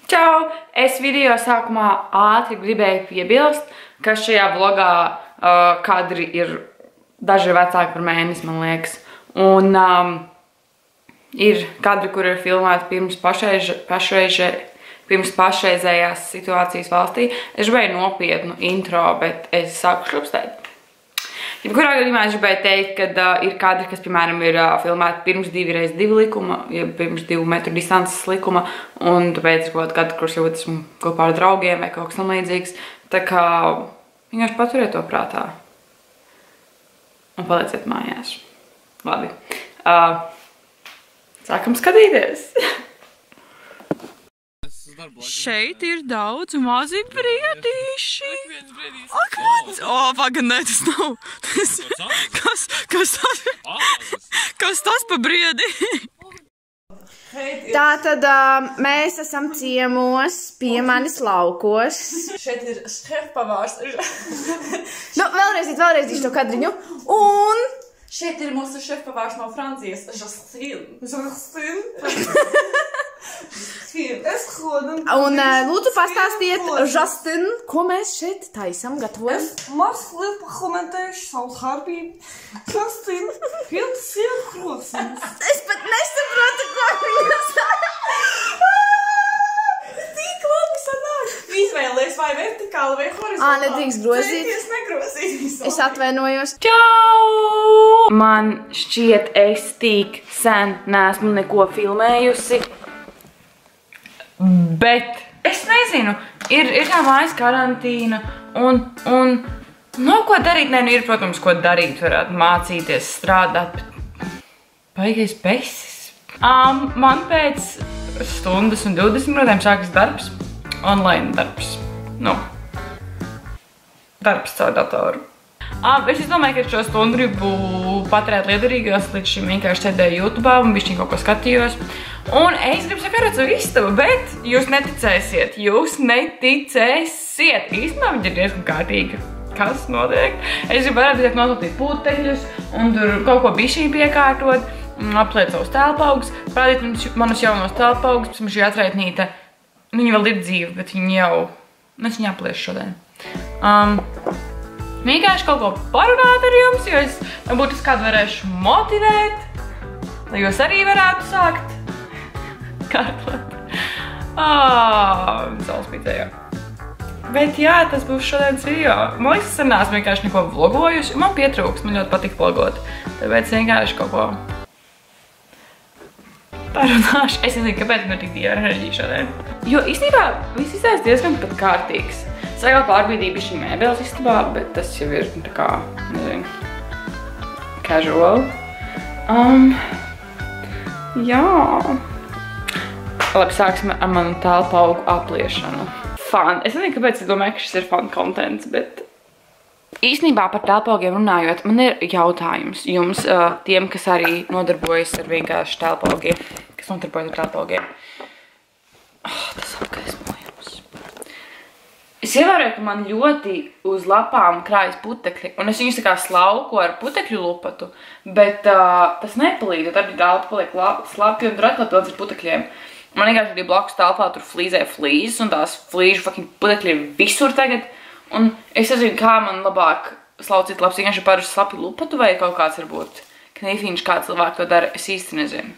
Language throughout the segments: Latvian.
Čau! Es video sākumā ātri gribēju piebilst, ka šajā vlogā kadri ir daži vecāki par mēnesi, man liekas. Un ir kadri, kur ir filmēti pirms pašreizējās situācijas valstī. Es gribēju nopietnu intro, bet es sāku šlupstēt. Jebkurā gadījumā es gribēju teikt, ka ir kadri, kas, piemēram, ir filmēti pirms 2x2 likuma, ja pirms 2 metru distances likuma, un tāpēc ir kaut kādi, kurus jau esmu kopā ar draugiem vai kaut kas tam līdzīgs. Tā kā vienkārši paturiet to prātā. Un palieciet mājās. Labi. Sākam skatīties. Šeit ir daudz mazi briedīši. Ak, viens! O, pagad, nē, tas nav. Kas tas pa briedi? Tātad mēs esam ciemos pie manis laukos. Šeit ir šefpavārs. Nu, vēlreiz to kadriņu. Un šeit ir mūsu šefpavārs no Francijas. Justin. Un lūdzu pastāstiet, Justin, ko mēs šeit taisam, gatavojam? Es mazliet pakomentējuši savu darbību. Justin, tas ir krosins. Es pat nesaprotu, ko viņas Tik labi sanāk. Izvēlies vai vertikāli vai horizontāli. Nedrīkst grozīt. Centies negrozīt visu. Es atvainojos. Čau! Man šķiet, es tik sen neesmu neko filmējusi. Bet es nezinu, ir tā mājas karantīna un nav ko darīt. Nē, nu ir, protams, ko darīt, varētu mācīties, strādāt, bet baigais besis. Man pēc stundas un 20 minūtēm sākas darbs, online darbs, darbs caur datoru. Es domāju, ka šo stundu gribu paturēt liederīgos, līdz šim vienkārši sēdēju YouTube'ā un bišķiņ kaut ko skatījos. Un es gribu sakārot savu istabu, bet jūs neticēsiet. Īstenībā viņi ir diezgan kārtīgi. Kas notiek? Es gribu varētu nosūtīt putekļus un tur kaut ko bišķiņ piekārtot, apliet savus telpaugus, parādīt manus jaunos telpaugus, pēc šī atraitnīte. Viņa vēl ir dzīva, bet viņa jau, es viņu apliešu šodien. Vienkārši kaut ko parunāt ar jums, jo es varbūt kādu varēšu motivēt, lai jūs arī varētu sākt kārtot. Saulspīdējā. Bet jā, tas būs šodienas video. Man liekas, es neesmu vienkārši neko vlogojuši. Man pietrūks, man ļoti patīk vlogot. Tāpēc vienkārši kaut ko parunāšu. Es nezinu, kāpēc man ir tik dieva enerģija šodien. Jo īstenībā viss izstājas diezgan pat kārtīgs. Es vēl pārbīdīju bišķi mēbeles istabā, bet tas jau ir tā kā, nezinu, casual. Jā. Labi, sāksim ar manu telpaugu apliešanu. Fun. Es nezinu, kāpēc es domāju, ka šis ir fun contents, bet īstenībā par telpaugiem runājot, man ir jautājums jums, tiem, kas arī nodarbojas ar vienkārši telpaugiem, kas nodarbojas ar telpaugiem. Tas apgaismojums. Es ievēroju, ka man ļoti uz lapām krājas putekļi, un es viņus tā kā slauku ar putekļu lupatu, bet tas nepalīd, jo tad telpa paliek slapja un tur atkal pilns ar putekļiem. Man vienkārši arī blakus telpā tur flīzē flīzes, un tās flīžu putekļi ir visur tagad, un es nezinu, kā man labāk slaucīt lapas, vienkārši par slapju lupatu vai kaut kāds varbūt knīfiņš, kā cilvēki to dara, es īsti nezinu.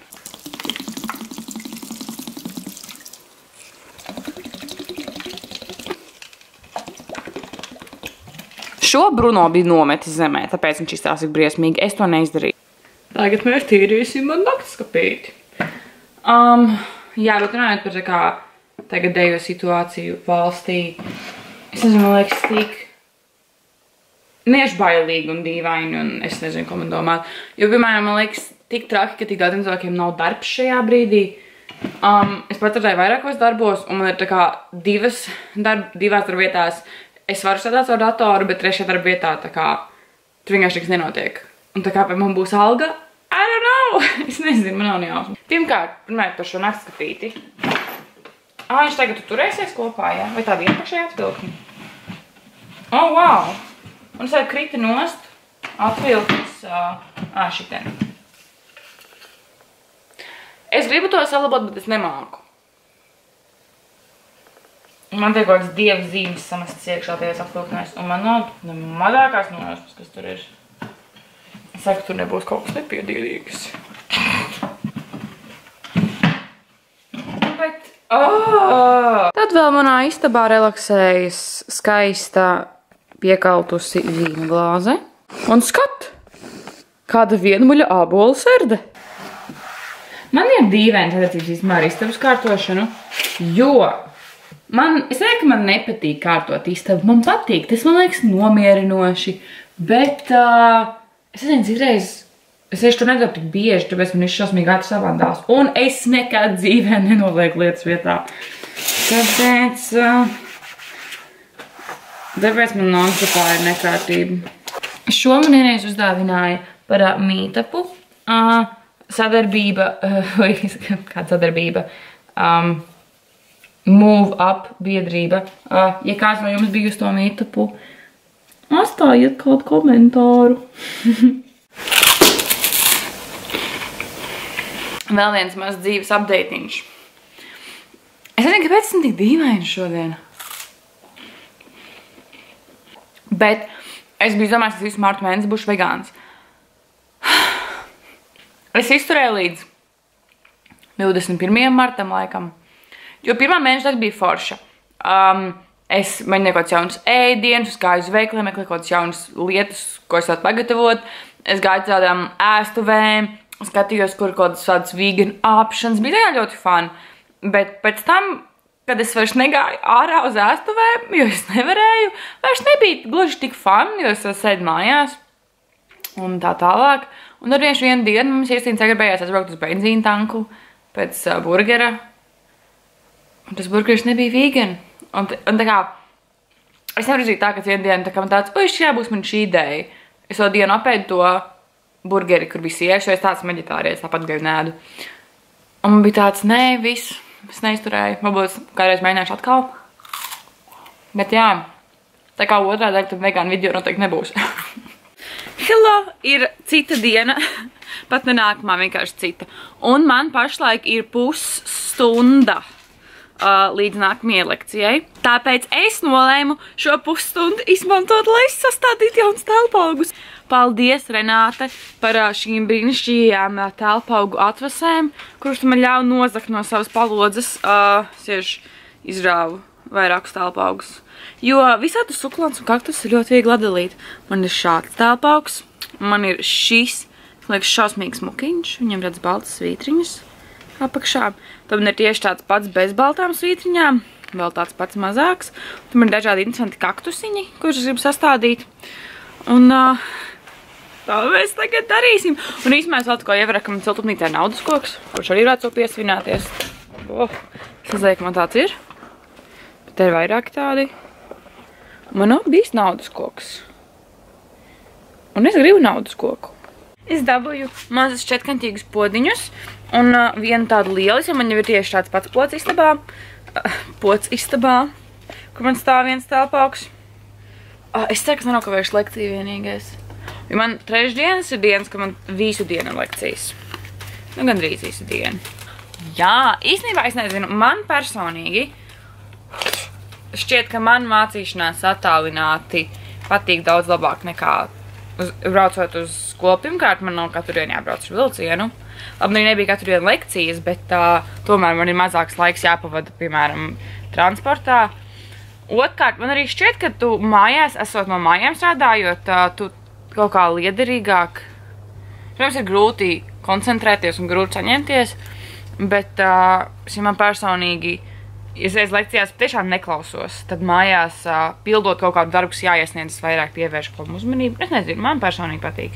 Šo Bruno bija nometis zemē, tāpēc viņš izstās ir briesmīgi. Es to neizdarīju. Tagad mēs tīrīsim man naktskapīti. Jā, bet runājot par tā kā tagadējo situāciju valstī, es nezinu, man liekas tik nešbailīgi un dīvaini, un es nezinu, ko man domāt. Jo, piemēram, man liekas tik traki, ka tik daudziem cilvēkiem nav darbs šajā brīdī. Es pat redzēju vairākos darbos, un man ir tā kā divās darbvietās. Es varu strādāt savu datoru, bet trešajā darba vietā tā kā tur vienkārši nekas nenotiek. Un tā kā pēc man būs alga, I don't know. Es nezinu, man nav nejausmu. Pirmkārt, runājot par šo naktskapīti. Viņš tagad turēsies kopā, jā? Vai tā vienpašajā atvilkni? Oh, wow. Un es krita nost, atvilknis, šitien. Es gribu to salabot, bet es nemāku. Man tiek kaut kāds dievs zīmes samestas iekšā tajās apvilknēs, un man nav mazākās nojausmas, kas tur ir. Es saku, tur nebūs kaut kas nepiediedīgs. Bet, Tad vēl manā istabā relaksējas skaista piekautusi vīna glāze. Un skat! Kāda vienmuļa ābolu serde. Man ir dīvaini attiecības īstenībā ar istabas kārtošanu, jo es teiktu, ka man nepatīk kārtot istabu. Man patīk, tas man liekas nomierinoši, bet es nezinu, citreiz es tieši tur nedaru tik bieži, tāpēc man ir šausmīgi atsavādās. Un es nekad dzīvē nenolieku lietas vietā. Tāpēc man non-stopā ir nekārtība. Šo man vienreiz uzdāvināja par meetupu. Sadarbība, vai kāda sadarbība, Move Up biedrība. Ja kāds no jums bija uz to meetupu, atstājiet kādu komentāru. Vēl viens maz dzīves updateņš. Es nezinu, kāpēc esmu tik dīvaini šodien. Bet es biju domājis, ka visu martu mēnesi būšu vegāns. Es izturēju līdz 21. martam laikam, jo pirmā mēneša daļa bija forša. Es mēģināju kaut kāds jauns ēdienus, gāju uz veikaliem, meklēju kaut kāds jaunas lietas, ko es varu pagatavot. Es gāju tādām ēstuvēm, skatījos, kur kaut kādas vegan options. Bija tā ļoti fun. Bet pēc tam, kad es vairs negāju ārā uz ēstuvēm, jo es nevarēju, vairs nebija gluži tik fun, jo es sēdu mājās un tā tālāk. Un tad vienu dienu mums iestīm sagribējās aizbraukt uz benzīnu tanku pēc burgera. Un tas burgeris nebija vegan. Un tā kā, es nevaru uzīt tā, ka vienu dienu tā kā man tāds, šī būs man šī ideja. Es vēl dienu apēdu to burgeri, kur bija sieši, jo es tāds veģetārietis, tāpat gaidu nēdu. Un man bija tāds, nē, viss, es neizturēju. Varbūt kādreiz mēģināšu atkal. Bet jā, tā kā otrā daļa, tad vegāna video noteikti nebūs. Hello, ir cita diena, pat ne nākamā, vienkārši cita. Un man pašlaik ir pusstunda līdz nākamajai lekcijai. Tāpēc es nolēmu šo pusstundu izmantot, lai es sastādītu jaunas telpaugus. Paldies, Renāte, par šīm brīnišķīgajām telpaugu atvasēm, kuras man ļauj nozakt no savas palodzes. Izrāvu vairākus telpaugus. Jo visādus sukulants un kaktus ir ļoti viegli atdalīt. Man ir šāds telpaugs, man ir šis, man liekas, šausmīgs mukiņš, viņam redz baltas svītriņas apakšā. Tad man ir tieši tāds pats bez baltām svītriņām, vēl tāds pats mazāks. Tad man ir dažādi interesanti kaktusiņi, kurus es gribu sastādīt. Un tā mēs tagad darīsim. Un īstenībā es vēl tikko ievaru, ka man siltumnīcā ir naudas koks, kurš arī varētu to piesvināties. Es nezinu, ka man tāds ir. Bet te ir vairāki tādi. Man nav bijis naudas koks. Un es gribu naudas koku. Es dabūju mazas četkantīgus podiņus un vienu tādu lielis, jo man jau ir tieši tāds pats pods istabā, kur man stāv viens telpaugs. Es ceru, ka man nav kavējuši lekciju vienīgais. Jo man trešdienas ir dienas, ka man visu dienu ir lekcijas. Nu, gandrīz visu dienu. Jā, īstenībā es nezinu, man personīgi šķiet, ka man mācīšanās attālināti patīk daudz labāk nekā braucot uz skolu. Pirmkārt, man nav katru dienu jābrauc ar vilcienu. Labi, nebija katru dienu lekcijas, bet tomēr man ir mazāks laiks jāpavada, piemēram, transportā. Otrkārt, man arī šķiet, ka tu mājās, esot no mājām strādājot, tu kaut kā liederīgāk. Protams, ir grūti koncentrēties un grūti saņemties, bet man personīgi, ja es lekcijās tiešām neklausos, tad mājās pildot kaut kādu darbu, kas jāiesniedz, es vairāk pievēršu kaut uzmanību. Es nezinu, man personīgi patīk.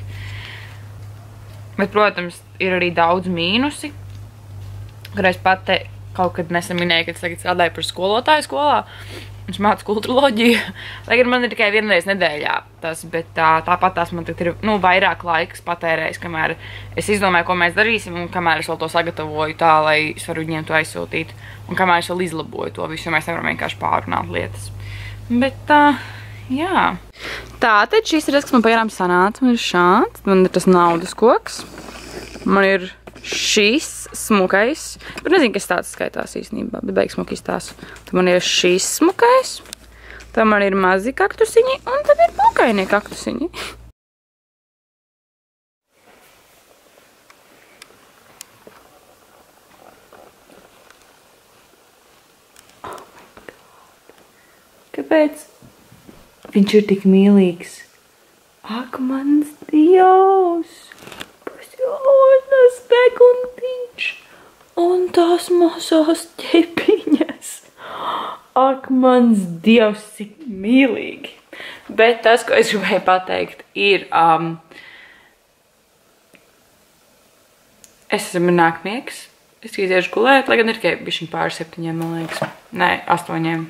Bet, protams, ir arī daudz mīnusi, kur es pat te kaut kad nesen minēju, ka es tagad strādāju par skolotāju skolā. Viņš māca kulturoloģiju. Lai gan man ir tikai vienreiz nedēļā tas, bet tāpat tās man tagad ir vairāk laiks patērējis, kamēr es izdomāju, ko mēs darīsim, un kamēr es vēl to sagatavoju tā, lai es varu viņiem to aizsūtīt, un kamēr es vēl izlaboju to visu, jo mēs nevaram vienkārši pārunāt lietas. Bet jā. Tātad šis ir tas, kas man pagaidām sanāca. Man ir šāds, man ir tas naudas koks, man ir šis smukais, bet nezinu, kas tāds skaitās īstenībā, bet beigas smuki izstās. Tad man ir šis smukais, tad man ir mazi kaktusiņi, un tad ir pūkainie kaktusiņi. Kāpēc? Viņš ir tik mīlīgs. Ak, mans Dievs! Pasjaunas spekuntiņš! Un tās mazās ķepiņas! Ak, mans Dievs, cik mīlīgi! Bet tas, ko es gribēju pateikt, ir... es esmu nākmiegs. Es iešu gulēt, lai gan ir tikai bišķiņ pār 7, man liekas. Nē, 8.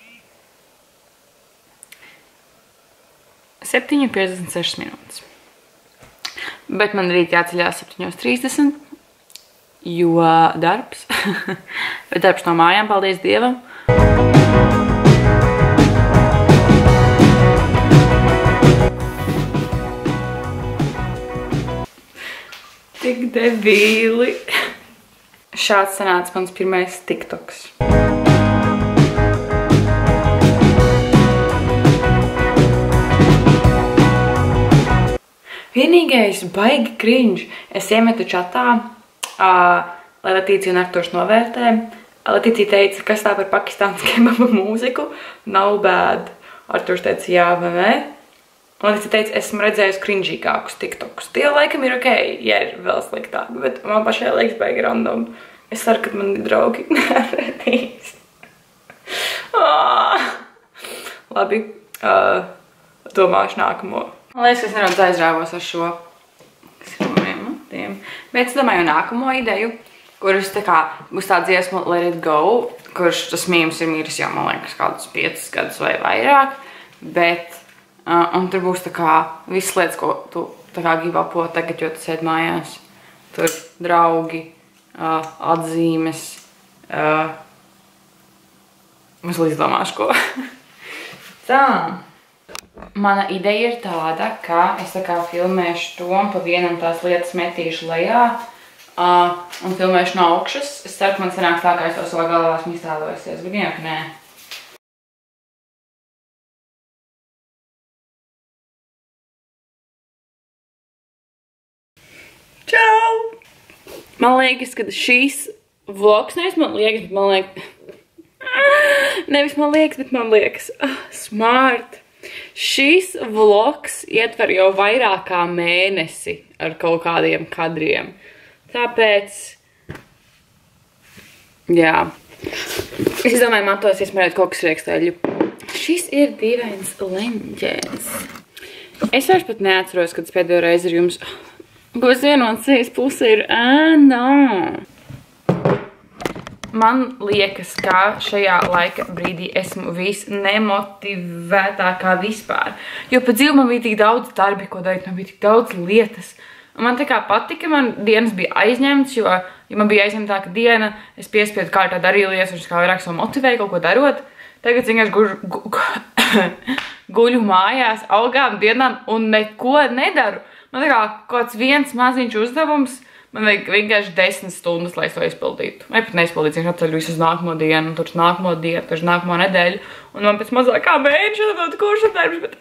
7:56 minūtes. Bet man rīt jāceļās 7:30, jo darbs. Bet darbs no mājām, paldies Dievam. Tik debīli. Šāds sanāca mans pirmais TikToks. Vienīgais baigi cringe. Es iemetu čatā, lai Letīcija un Arturs novērtē. Letīcija teica, kas tā par pakistānas kebaba mūziku. Nav bad. Arturs teica jā vai nē. Un Letīcija teica, esmu redzējusi cringeīgākus TikTokus. Tie laikam ir ok, ja ir vēl sliktāk, bet man pašai liekas baigi random. Es ceru, ka man draugi neredīs. Labi, domāšu nākamo. Man liekas, ka es nedaudz aizrāvos ar šo, kas ir maniem matiem. Bet es domāju nākamo ideju, kurš tā kā būs tā dziesma Let It Go, kurš tas mīms ir mīris jau, man liekas, kādus 5 gadus vai vairāk. Bet, un tur būs tā kā visas lietas, ko tu tā kā gribi apot tagad, jo tu sēd mājās. Tur draugi, atzīmes, es līdz domāšu ko. Tā. Mana ideja ir tāda, ka es tā kā filmēšu to un pa vienam tās lietas metīšu lejā un filmēšu no augšas. Es ceru, ka man sanāks tā, kā es to savā galvā esmu iztēlojusies, bet vienāk nē. Čau! Man liekas, ka šīs vlogs, nevis man liekas, bet man liekas... Nevis man liekas, bet man liekas. Smart! Šis vlogs ietver jau vairāk kā mēnesi ar kaut kādiem kadriem. Tāpēc, jā. Es domāju, matos iesmērēt kokas rieksteļu. Šis ir dīvains leņķēs. Es vairs pat neatceros, kad es pēdējo reizi ar jums... Ko es vienotcies puse ir no. Man liekas, ka šajā laika brīdī esmu visnemotivētākā vispār. Jo pa dzīvi man bija tik daudz darbi, ko darīt, man bija tik daudz lietas. Un man tā kā patika, man dienas bija aizņemts, jo, ja man bija aizņemtāka diena, es piespiedu kārtā darījies, un es kā vairāk savu motivēju kaut ko darot. Tagad vienkārši guļu mājās, augām dienām un neko nedaru. Man tā kā kāds viens maziņš uzdevums, man vajag vienkārši 10 stundas, lai es to izpildītu. Vai pat neizpildītu, es atceļu visu uz nākamo dienu, un tur uz nākamo dienu, tur uz nākamo nedēļu. Un man pēc mazākā mēneša dod kursa darbs, bet...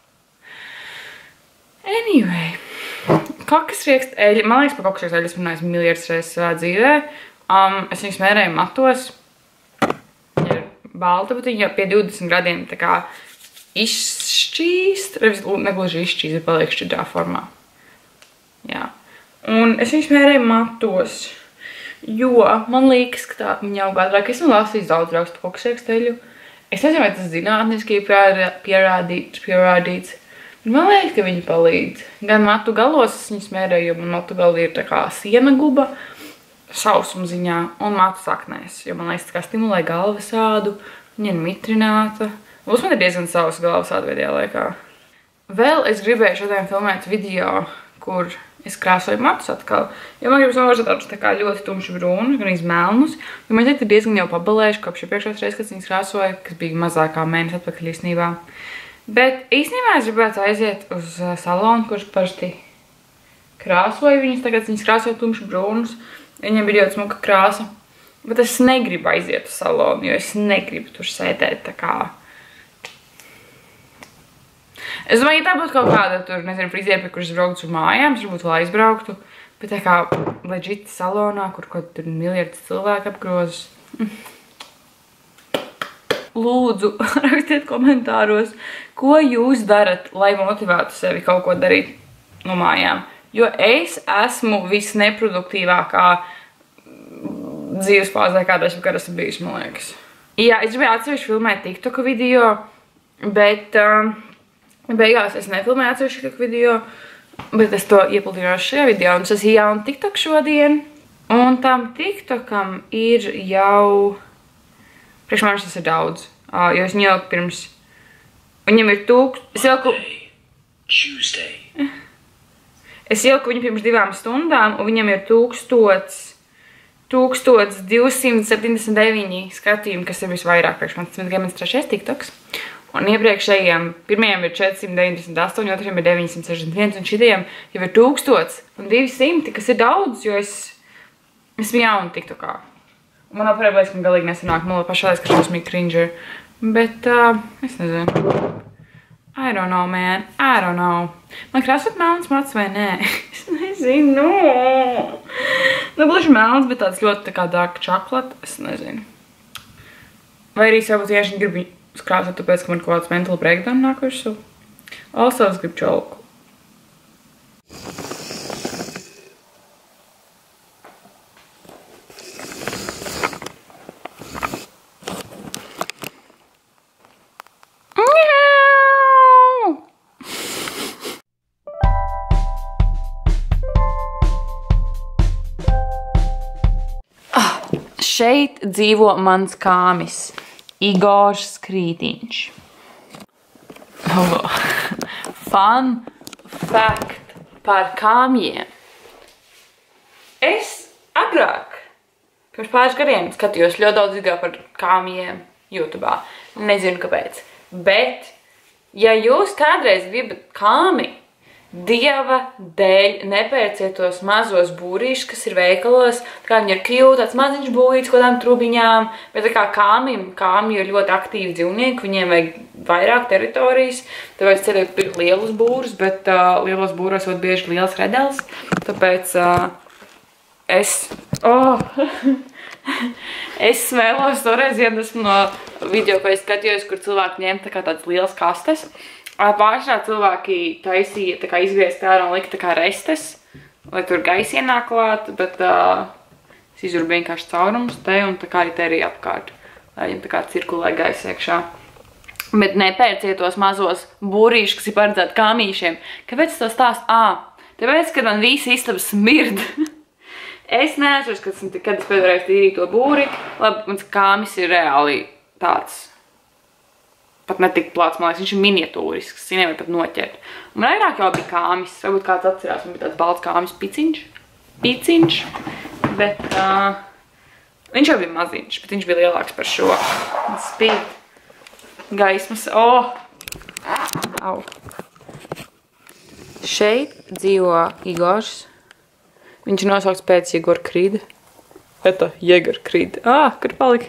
Anyway. Kokas rieksteļi. Man liekas, par kokas rieksteļi es runāju miljards reizes savā dzīvē. Es viņus mērēju matos. Viņa ir balta, bet viņa pie 20 gradiem tā kā izšķīst. Negluži izšķīst, bet paliek šķidrā formā. Jā. Un es viņus mērēju matos, jo man liekas, ka tā viņa aug ātrāk. Esmu lasījis daudz rakstu par kokas rieksteļu. Es nezinu, vai tas zinātniski pierādīts. Man liekas, ka viņi palīdz. Gan matu galos es viņus mērēju, jo man matu gali ir tā kā siena guba sausuma ziņā un matu saknēs. Jo man liekas, tā kā stimulē galvasādu, viņa ir mitrināta. Būs man ir diezgan savas galvasādu pēdējā laikā. Vēl es gribēju šodien filmēt video, kur es krāsoju matus atkal. Jo man gribas novaržot tādus tā kā ļoti tumši brūnus, gan izmelnus. Jo man teikt, ir diezgan jau pabalējuši kopš iepriekšējās reizes, kad viņas krāsoja, kas bija mazākā mēneša atpakaļ īstenībā. Bet īstenībā es gribētu aiziet uz salonu, kurš parasti krāsoju viņas, tagad viņas krāsoju tumši brūnus. Viņam ir ļoti smuka krāsa. Bet es negribu aiziet uz salonu, jo es negribu tur sēdēt tā kā... Es domāju, ja tā būtu kaut kāda tur, nezinu, friziera, pie kuras brauktu uz mājām, tur būtu vēl aizbrauktu. Bet tā kā legit salonā, kur kaut tur miljards cilvēku apgrozas. Lūdzu, rakstiet komentāros, ko jūs darat, lai motivētu sevi kaut ko darīt no mājām. Jo es esmu visneproduktīvākā dzīves fāzē, kādā es esmu bijusi, man liekas. Jā, es gribēju atsevišķi filmēt TikToku video, bet beigās es nefilmēju atsevišķi TikToku video, bet es to iepildījos šajā video, un es esmu jauna TikTok šodien, un tam TikTokam ir jau, priekš manis tas ir daudz, jo es viņu ieliku pirms, viņam ir es ieliku viņu pirms 2 stundām, un viņam ir 1279 skatījumi, kas ir visvairāk priekš manis, tas ir mans 3. TikToks. Un iepriekšējiem, pirmajiem ir 498, otriem ir 961, un šitiem jau ir 1200, kas ir daudz, jo es esmu jauna TikTokā. Un man operē liekas, ka galīgi nesanāk, man pašā liekas, ka šis esmu cringer. Bet, es nezinu. I don't know, man. I don't know. Man krāsot melns mats vai nē? Es nezinu. Nu, gluži melns, bet tāds ļoti tā kā dark chocolate. Es nezinu. Vai arī es varbūt tieši gribu skrāsot, tāpēc, ka man kaut kāds mental breakdown nāk virsū. Also, es gribu čolku. Šeit dzīvo mans kāmis. Igors Krītiņš. Fun fact par kāmjiem. Es agrāk, pirms pāris gadiem, skatījos ļoti daudz video par kāmjiem YouTube'ā. Nezinu kāpēc. Bet, ja jūs kādreiz gribat kāmi, Dieva dēļ nepērciet tos mazos būrīšus, kas ir veikalos. Tā kā viņi ir cute, tāds maziņš būrīts, kodām trubiņām. Bet tā kā kāmi ir ļoti aktīvi dzīvnieki, viņiem vajag vairāk teritorijas. Tāpēc ceļot pirkt lielus būrus, bet lielos būros ļoti bieži liels redels. Tāpēc es smēlos toreiz iedvesmu no video, ko es skatījos, kur cilvēki ņem tā kā tāds liels kastes. Pāršā cilvēki taisīja, tā kā izgriezt ārā un lika tā kā restes, lai tur gaisa ienāk klāt, bet es izurbu vienkārši caurumus te un tā kā arī te arī apkārt, lai viņam tā kā cirkulē gaisa iekšā. Bet nepērciet tos mazos būrīšus, kas ir paredzēti kāmīšiem. Kāpēc es to stāstu? Tāpēc, kad man visi istabas smird. Es neatceros, kad es pēdējais tīrīju to būri. Labi, mans kāmis ir reāli tāds. Pat netik plāts, man liekas, viņš ir miniatūrisks, es nevaru pat noķert. Un man vairāk jau bija kāmis, varbūt kāds atcerās, man bija tāds balts kāmis piciņš, bet viņš jau bija maziņš, bet viņš bija lielāks par šo. Man spīd gaismas, Au. Šeit dzīvo Igors, viņš ir nosaukts pēc Jegora Krīda. Eta, Jegora Krīda. Kur palika?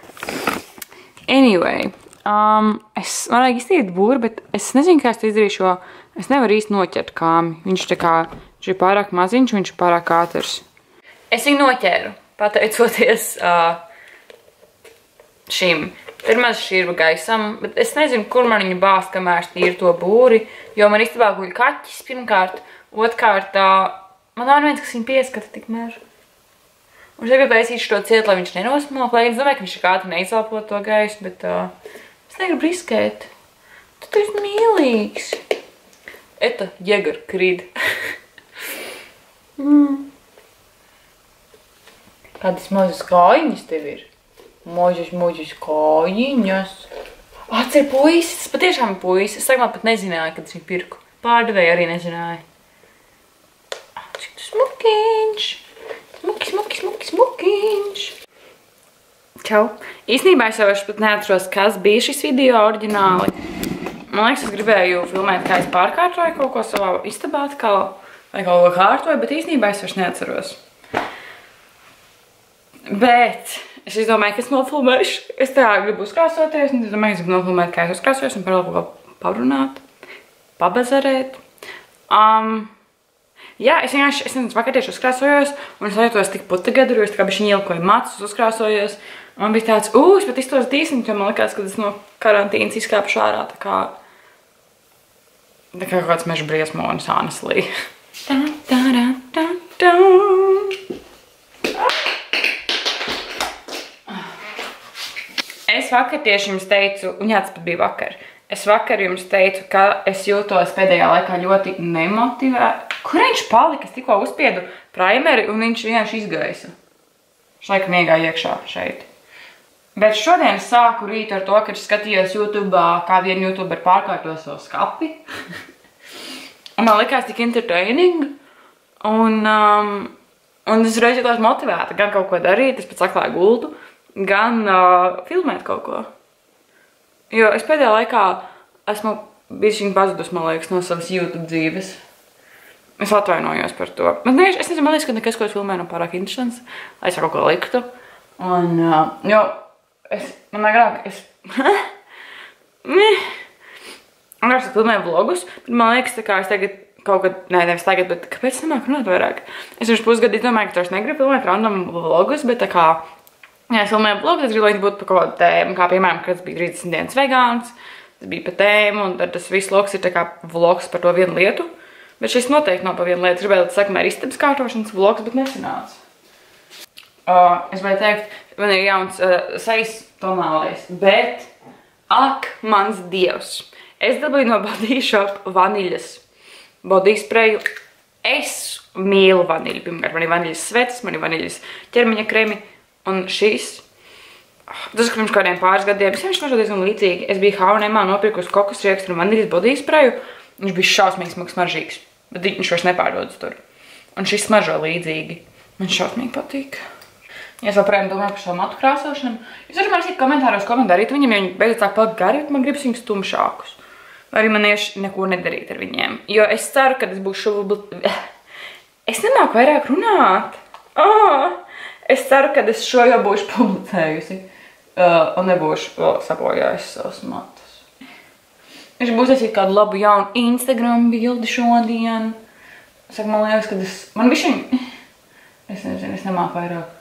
Anyway. Man vajag iztīrīt būri, bet es nezinu, kā es to izdarīšu, jo es nevaru īsti noķert kāmi. Viņš ir pārāk maziņš, viņš ir pārāk ātrs. Es viņu noķēru, pateicoties šim. Ir maz šķirba gaisam, bet es nezinu, kur man viņu bāzt, kamēr es tīru to būri, jo man istabā guļ kaķis pirmkārt, otrkārt, man nav neviens, kas viņu pieskata tikmēr. Un es gribēju taisīt šo ciet, lai viņš nenosmok, lai es domāju, ka viņš ir ātri neizalpot to gaisu, bet es negribu riskēt. Tu esi mīlīgs. Eta, Jegora Krīda. Kādas mazas kājiņas tev ir? Mazas kājiņas. Tas ir puisis, tas patiešām ir puisis. Es sākumā pat nezināju, kad es viņu pirku. Pārdevēju arī nezināju. Cik tu smukiņš. Smukiņš. Čau. Īstenībā es jau pat neatceros, kas bija šis video oriģināli. Man liekas, es gribēju filmēt, kā es pārkārtoju kaut ko savā istabā atkal. vai kaut ko kārtoju, bet īstenībā es vairs neatceros. Bet es izdomāju, ka es nofilmēšu. Es tā gribu uzkrāsoties, un es domāju, ka es gribu nofilmēt, kā es uzkrāsojos, un par vēl kaut ko parunāt, pabazarēt. Jā, es vienkārši vakar tieši uzkrāsojos, un es jūtos tik putekadru, jo es tā kā bišķiņ ielikoju matus, uzkrāsojos. Un man bija tāds, es pat iztos dīsni, jo man likās, ka es no karantīnas izkāpšu ārā, tā kā kaut kāds meža briesmonis, honestly. Es vakar tieši jums teicu, un jā, tas pat bija vakar, es vakar jums teicu, ka es jūtos pēdējā laikā ļoti nemotivēt. Kur viņš palika? Es tikko uzspiedu primeri, un viņš vienkārši izgaisa. Viņš laikam iegāja iekšā šeit. Bet šodien es sāku rītu ar to, ka es skatījos YouTube'ā, kā viena YouTuber pārkārto savu skapi. Un man likās tik entertaining. Un es reiz jūtos motivēta gan kaut ko darīt, es pēc atklāju gultu, gan filmēt kaut ko. Jo es pēdējā laikā esmu bišķiņ pazudus, man liekas, no savas YouTube dzīves. Es atvainojos par to. Man liekas, ka nekas, ko es filmēju, nav pārāk interesants, lai es kaut ko liktu. Un, jo, man agrāk, es filmēju vlogus, bet man liekas, tā kā es tagad kaut kad, nevis tagad, bet kāpēc es nemāku runāt vairāk? Es pirms pusgadu domāju, ka es negribu filmēt random vlogus, bet tā kā, ja es filmēju vlogus, es gribu, lai viņi būtu par kaut kādu tēmu, kā piemēram, kad es biju 30 dienas vegāns, tas bija par tēmu, un tad tas viss vlogs ir tā kā vlogs par to vienu lietu. Bet šis noteikti nav par vienu lietu. Es gribēju, lai sakamēr istabas kārtošanas vlogs, bet nesanāca. Es gribēju teikt, man ir jauns sejas tonālais, bet, ak, mans dievs. Es dabūju no Body Shop vaniļas body sprayu. Es mīlu vaniļu. Pirmkārt, man ir vaniļas sveces, man ir vaniļas ķermeņa kremi, un šis. Tas, ka pirms kādiem pāris gadiem, es vienkārši nošau diezgan līdzīgi. Es biju H&M-ā nopirkusi kokosriekstu un vaniļas body sprayu. Viņš bija šausmīgi smaržīgs, bet viņš vairs nepārdodas tur. Un šis smaržo līdzīgi. Man šausmīgi patīk. Ja es joprojām domāju par šo matu krāsošanu, jūs varat man rakstīt komentāros, ko man darīt viņiem, ja viņi beidzot sāk palikt gari, bet man gribas viņus tumšākus. Vai arī man ieši neko nedarīt ar viņiem. Jo es ceru, ka es būšu... Es nemāku vairāk runāt. Es ceru, ka es šo jau būšu publicējusi. Un nebūšu vēl sabojājusi savus matus. Es būs taisīt kādu labu jaunu Instagram bildi šodien. Saka, man liekas, ka man bišķiņ... Es nezinu, es nemāku vairāk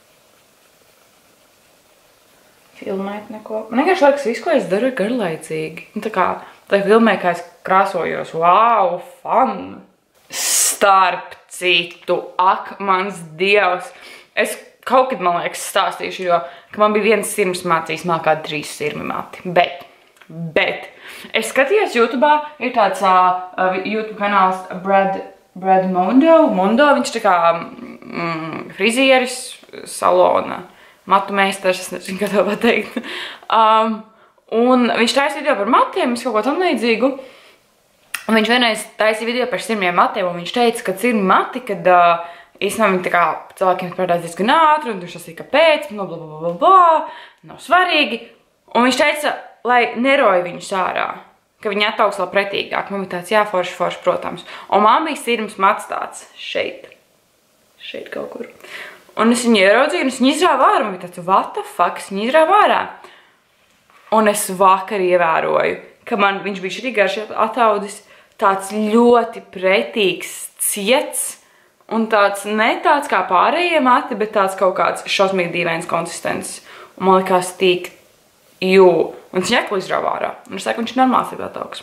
filmēt neko. Man vienkārši liekas, visu, ko es daru, ir garlaicīgi. Tā kā tā filmē, kā es krāsojos. Wow, fun! Starp citu, ak, mans dievs. Es kaut kad, man liekas, stāstīšu, jo ka man bija viens sirms mācījis, man kā 3 sirmi mati. Bet es skatījos YouTube'ā, ir tāds YouTube kanāls Brad Mondo, viņš tā kā frizieris, salona, matu meistars, es nezinu, kā to pateikt. Un viņš taisa video par matiem, es kaut ko tam līdzīgu. Un viņš vienreiz taisa video par sirmiem matiem, un viņš teica, ka sirmi mati, kad īstenībā viņi tā kā cilvēkiem parādās diezgan ātri, un viņš tas ir kāpēc, nav svarīgi. Un viņš teica, lai neroja viņus ārā, ka viņi attauks vēl pretīgāk. Man bija tāds, jā, forši, protams. Un man bija sirms mats tāds šeit kaut kur. Un es viņu ieraudzīju, un es viņu izrāvu ārā. Man bija tāds, what the fuck, es viņu izrāvu ārā. Un es vakar ievēroju, ka man viņš bija šī garši ataudis tāds ļoti pretīgs ciets, un tāds ne tāds kā pārējie mati, bet tāds kaut kāds šausmīgi dīvains konsistences. Un man likās tīk, un es ņeklu izrāvu ārā. Un es saku, viņš normāls ir ataugs.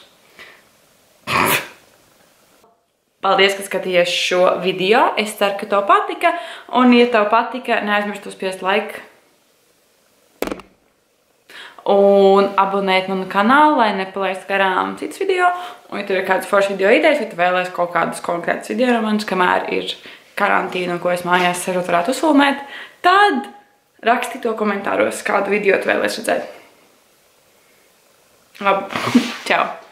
Paldies, ka skatījies šo video. Es ceru, ka tev patika. Un, ja tev patika, neaizmirst uzspiest like. Un abonēt manu kanālu, lai nepalaist garām citas video. Un, ja tev ir kādas foršas video idejas, vai tu vēlēs kaut kādus konkrētus video romanus, kamēr ir karantīna un ko es mājās sarot varētu uzfilmēt, tad raksti to komentāros, kādu video tu vēlēs redzēt. Labi, čau!